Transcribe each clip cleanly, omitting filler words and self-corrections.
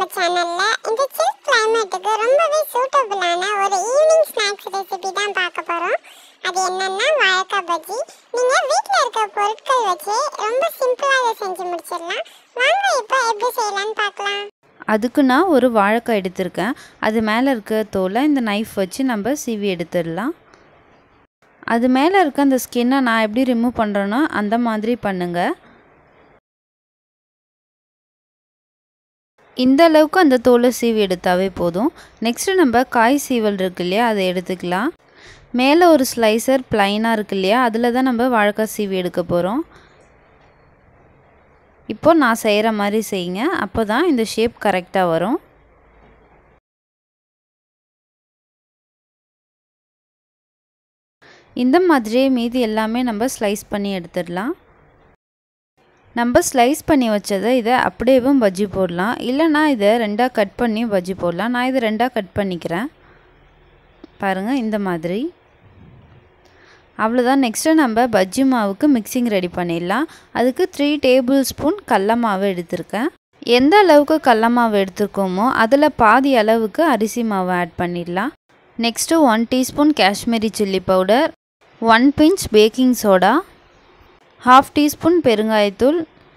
சேனல்ல இந்த சில் கிளைமேட்டுக்கு ரொம்பவே சூட்டபிளான ஒரு ஈவினிங் ஸ்நாக்ஸ் ரெசிபி தான் பார்க்க போறோம். அது என்னன்னா வாழைக்காய் பஜ்ஜி. நீங்க வீட்ல இருக்க பொருட்கள் வச்சு ரொம்ப சிம்பிளா இதை செஞ்சு முடிச்சிடலாம். வாங்க இப்போ எப்படி செய்யலாம்னு பார்க்கலாம். அதுக்கு நான் ஒரு வாழைக்காய் எடுத்திருக்கேன். அது மேலே இருக்க தோலை இந்த நைஃப் வச்சு நம்ம சீவி எடுத்துடலாம். அது மேலே இருக்க அந்த ஸ்கின்னை நான் எப்படி ரிமூவ் பண்ணுறேனோ அந்த மாதிரி பண்ணுங்கள். இந்த அளவுக்கு அந்த தோலை சீவி எடுத்தாவே போதும். நெக்ஸ்ட்டு நம்ம காய் சீவல் இருக்கு இல்லையா, அதை எடுத்துக்கலாம். மேலே ஒரு ஸ்லைசர் ப்ளைனாக இருக்கு இல்லையா, அதில் தான் நம்ம வாழைக்காய் சீவி எடுக்க போகிறோம். இப்போ நான் செய்கிற மாதிரி செய்யுங்க, அப்போ தான் இந்த ஷேப் கரெக்டாக வரும். இந்த மாதிரியே மீதி எல்லாமே நம்ம ஸ்லைஸ் பண்ணி எடுத்துடலாம். நம்ம ஸ்லைஸ் பண்ணி வச்சதை இதை அப்படியேவும் பஜ்ஜி போடலாம், இல்லைனா இதை ரெண்டாக கட் பண்ணி பஜ்ஜி போடலாம். நான் இதை ரெண்டாக கட் பண்ணிக்கிறேன் பாருங்கள், இந்த மாதிரி. அவ்வளோதான். நெக்ஸ்ட்டு நம்ம பஜ்ஜி மாவுக்கு மிக்சிங் ரெடி பண்ணிடலாம். அதுக்கு 3 டேபிள் ஸ்பூன் கடல மாவு எடுத்திருக்கேன். எந்த அளவுக்கு கடல மாவு எடுத்துருக்கோமோ அதில் பாதி அளவுக்கு அரிசி மாவு ஆட் பண்ணிடலாம். Next 1 teaspoon Kashmiri chilli powder, 1 pinch baking soda, 1/2 teaspoon பெருங்காயத்தூள்,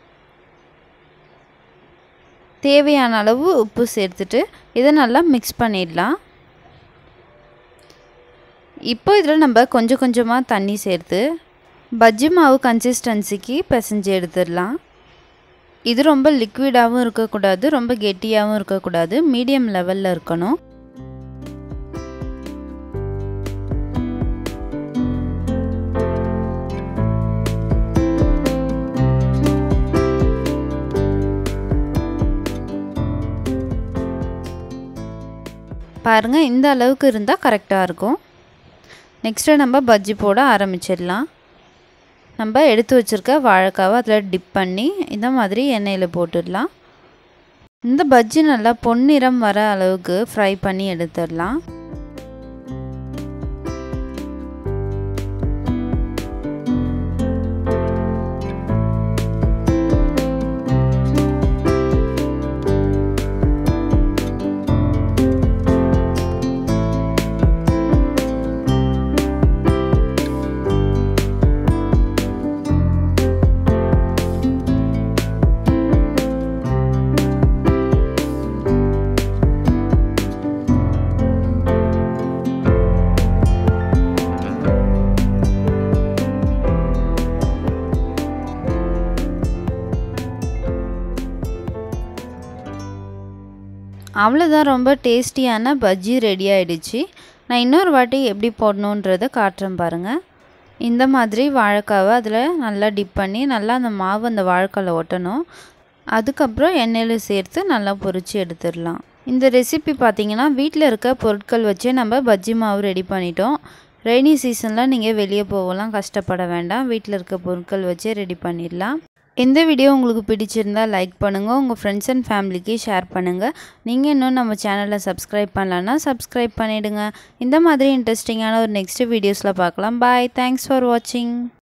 தேவையான அளவு உப்பு சேர்த்துட்டு இதை நல்லா மிக்ஸ் பண்ணிடலாம். இப்போ இதில் நம்ம கொஞ்சம் கொஞ்சமாக தண்ணி சேர்த்து பஜ்ஜி மாவு கன்சிஸ்டன்சிக்கு பிசைஞ்சு எடுத்துடலாம். இது ரொம்ப லிக்விடாகவும் இருக்கக்கூடாது, ரொம்ப கெட்டியாகவும் இருக்கக்கூடாது, மீடியம் லெவலில் இருக்கணும். பாருங்கள், இந்த அளவுக்கு இருந்தால் கரெக்டாக இருக்கும். நெக்ஸ்ட்டு நம்ம பஜ்ஜி போட ஆரம்பிச்சிடலாம். நம்ம எடுத்து வச்சுருக்க வாழைக்காவை அதில் டிப் பண்ணி இந்த மாதிரி எண்ணெயில் போட்டுடலாம். இந்த பஜ்ஜி நல்லா பொன்னிறம் வர அளவுக்கு ஃப்ரை பண்ணி எடுத்துடலாம். அவ்வளோதான், ரொம்ப டேஸ்டியான பஜ்ஜி ரெடி ஆகிடுச்சு. நான் இன்னொரு வாட்டி எப்படி போடணுன்றதை காட்டுறேன் பாருங்கள். இந்த மாதிரி வாழைக்காவை அதில் நல்லா டிப் பண்ணி நல்லா அந்த மாவு அந்த வாழைக்காயில் ஒட்டணும். அதுக்கப்புறம் எண்ணெயில் சேர்த்து நல்லா பொரித்து எடுத்துடலாம். இந்த ரெசிபி பார்த்திங்கன்னா வீட்டில் இருக்க பொருட்கள் வச்சே நம்ம பஜ்ஜி மாவு ரெடி பண்ணிட்டோம். ரெய்னி சீசனில் நீங்கள் வெளியே போகலாம் கஷ்டப்பட வேண்டாம், வீட்டில் இருக்க பொருட்கள் வச்சே ரெடி பண்ணிடலாம். இந்த வீடியோ உங்களுக்கு பிடிச்சிருந்தால் லைக் பண்ணுங்கள், உங்கள் ஃப்ரெண்ட்ஸ் அண்ட் ஃபேமிலிக்கு ஷேர் பண்ணுங்கள். நீங்கள் இன்னும் நம்ம சேனலை சப்ஸ்கிரைப் பண்ணலன்னா சப்ஸ்கிரைப் பண்ணிவிடுங்க. இந்த மாதிரி இன்ட்ரெஸ்டிங்கான ஒரு நெக்ஸ்ட் வீடியோஸில் பார்க்கலாம். பாய், தேங்க்ஸ் ஃபார் வாட்சிங்.